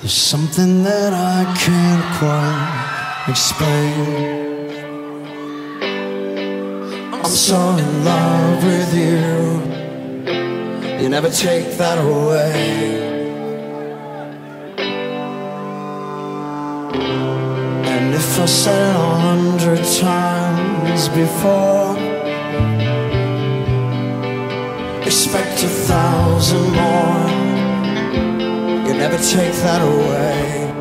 There's something that I can't quite explain. I'm so in love with you. You never take that away. And if I said it 100 times before, expect 1,000 more. You never take that away.